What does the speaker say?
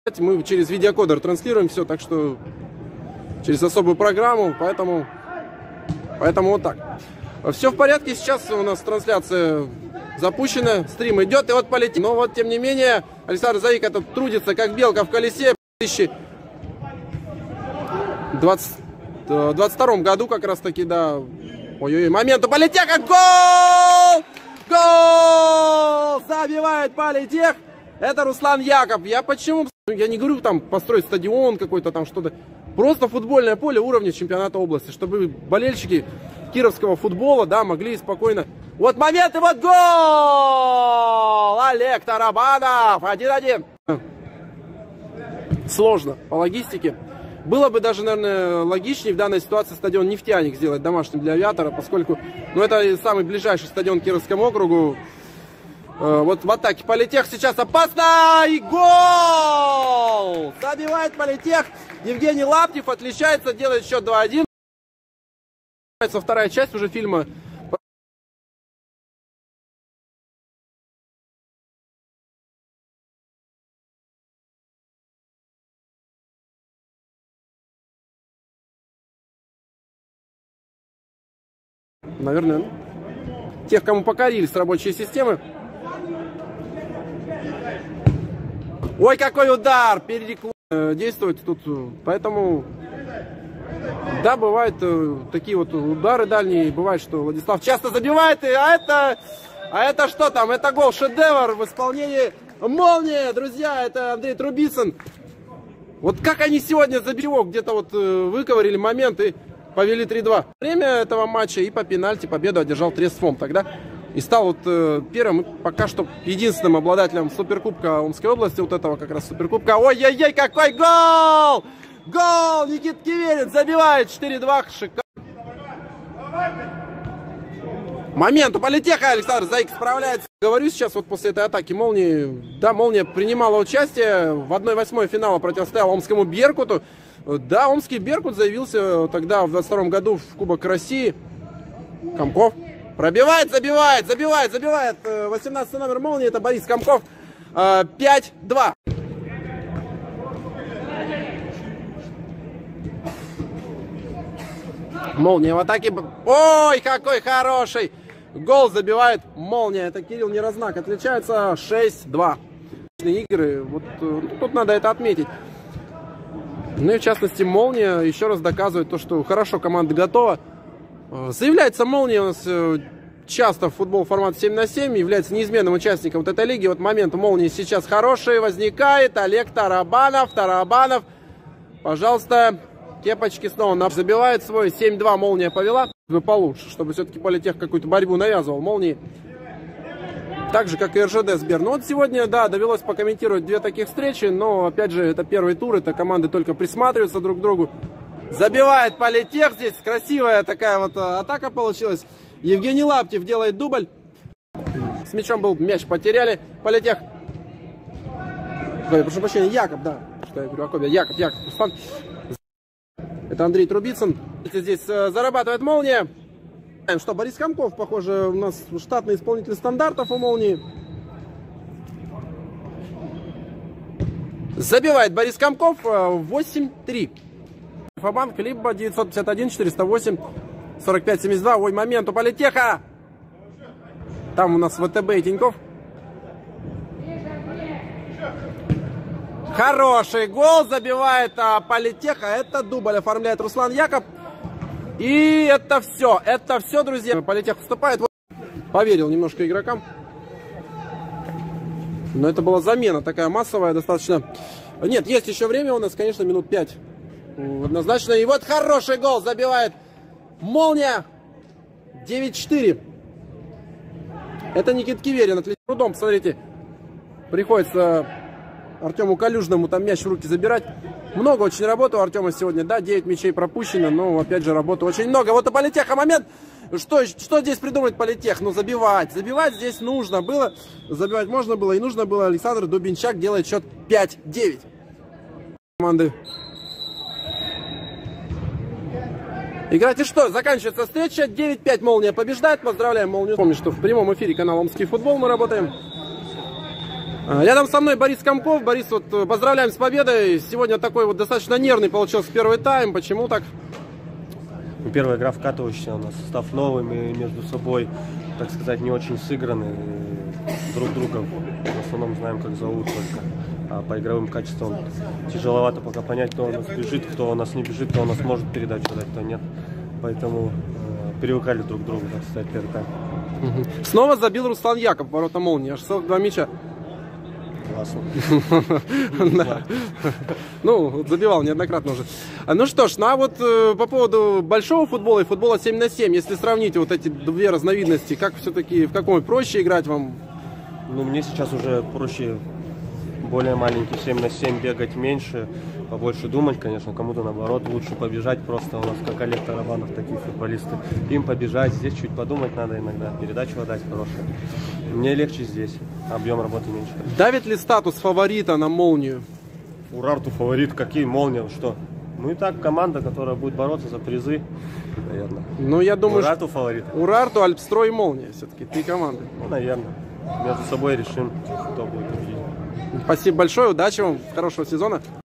Мы через видеокодер транслируем все, так что через особую программу, поэтому вот так. Все в порядке, сейчас у нас трансляция запущена, стрим идет, и вот полетит. Но вот, тем не менее, Александр Заик этот трудится, как белка в колесе. В 2022 году как раз таки, да. Ой-ой-ой, момент у Политеха, гол! Гол! Забивает Политех. Это Руслан Якоб. Я не говорю там построить стадион какой-то там что-то. Просто футбольное поле уровня чемпионата области, чтобы болельщики кировского футбола, да, могли спокойно. Вот момент и вот гол! Олег Тарабанов, 1-1. Сложно по логистике. Было бы даже, наверное, логичнее в данной ситуации стадион «Нефтяник» сделать домашним для «Авиатора», поскольку, ну, это самый ближайший стадион к Кировскому округу. Вот в атаке Политех сейчас опасно! И гол! Забивает Политех. Евгений Лаптев отличается, делает счет 2-1. Вторая часть уже фильма. Наверное, тех, кому покорились рабочие системы. Ой, какой удар! Действует тут, поэтому, да, бывают такие вот удары дальние, бывает, что Владислав часто забивает, а это что там? Это гол, шедевр в исполнении «Молнии», друзья, это Андрей Трубицын. Вот как они сегодня за бирок где-то вот выковырили момент и повели 3-2. Время этого матча и по пенальти победу одержал Трестфом тогда. И стал вот первым, пока что единственным обладателем Суперкубка Омской области, вот этого как раз Суперкубка. Ой-ой-ой, какой гол! Гол! Никита Киверин забивает 4-2. Шикарно. Момент у Политеха. Александр Заик справляется. Говорю сейчас вот после этой атаки «Молнии». Да, «Молния» принимала участие в 1/8 финала, противостояла Омскому «Беркуту». Да, Омский «Беркут» заявился тогда в 22 году в Кубок России. Комков. Пробивает, забивает. 18 номер «Молнии», это Борис Комков. 5-2. «Молния» в атаке. Ой, какой хороший! Гол забивает «Молния». Это Кирилл Неразнак. Отличается 6-2. Игры. Вот тут надо это отметить. Ну и в частности «Молния» еще раз доказывает то, что хорошо команда готова. Заявляется «Молния» у нас часто в футбол формат 7 на 7, является неизменным участником вот этой лиги. Вот момент у «Молнии» сейчас хороший возникает. Олег Тарабанов, пожалуйста, кепочки снова забивает свой. 7-2 «Молния» повела. Получше, чтобы все-таки Политех какую-то борьбу навязывал «Молнии». Так же, как и РЖД Сбер. Ну вот сегодня, да, довелось покомментировать две таких встречи, но, опять же, это первый тур, это команды только присматриваются друг к другу. Забивает Политех здесь, красивая такая вот атака получилась. Евгений Лаптев делает дубль. С мячом был, мяч потеряли. Политех. Ой, прошу прощения, Якоб, да. Что я говорю, Якоб, Руслан. Это Андрей Трубицын. Здесь зарабатывает «Молния». Что, Борис Комков, похоже, у нас штатный исполнитель стандартов у «Молнии». Забивает Борис Комков. 8-3. Альфа-банк, либо 951-408-45-72. Ой, момент у Политеха. Там у нас ВТБ и Тиньков. Хороший гол забивает Политеха. Это дубль оформляет Руслан Якоб. И это все, друзья. Политех вступает. Поверил немножко игрокам. Но это была замена такая массовая достаточно. Нет, есть еще время у нас, конечно, минут 5. Однозначно. И вот хороший гол забивает «Молния». 9-4. Это Никита Киверин. Отличным трудом, посмотрите. Приходится Артему Калюжному там мяч в руки забирать. Много очень работы у Артема сегодня. Да, 9 мячей пропущено, но опять же работы очень много. Вот у Политеха момент. Что здесь придумать Политех? Ну, забивать здесь нужно было. Забивать можно было и нужно было. Александр Дубинчак делает счет 5-9. Команды. Играть и что? Заканчивается встреча. 9-5 «Молния» побеждает. Поздравляем «Молнию». Помню, что в прямом эфире канала «Омский футбол» мы работаем. Рядом со мной Борис Комков. Борис, вот поздравляем с победой. Сегодня такой вот достаточно нервный получился первый тайм. Почему так? Первая игра вкатывающаяся, у нас состав новый, мы между собой, так сказать, не очень сыграны. Друг друга в основном знаем, как зовут только. А по игровым качествам тяжеловато пока понять, кто у нас бежит, кто у нас не бежит, кто у нас может передачу дать, кто нет. Поэтому привыкали друг к другу, так сказать, первый тайм. Снова забил Руслан Яков, ворота молнии, аж 42 мяча. Классно. Ну, забивал неоднократно уже. Ну что ж, вот по поводу большого футбола и футбола 7 на 7, если сравнить вот эти две разновидности, как все-таки, в каком проще играть вам? Ну, мне сейчас уже проще, более маленький 7 на 7, бегать меньше, побольше думать, конечно, кому-то наоборот лучше побежать, просто у нас как Олег Тарабанов, такие футболисты, им побежать, здесь чуть подумать надо иногда, передачу отдать хорошую. Мне легче здесь, объем работы меньше. Давит ли статус фаворита на молнию? Урарту фаворит, какие молния, что? Ну и так, команда, которая будет бороться за призы, наверное. Ну, я думаю, Урарту фаворит. Урарту, Альпстрой и Молния, все-таки, три команды. Ну, наверное. Между собой решим, кто будет победить. Спасибо большое, удачи вам, хорошего сезона.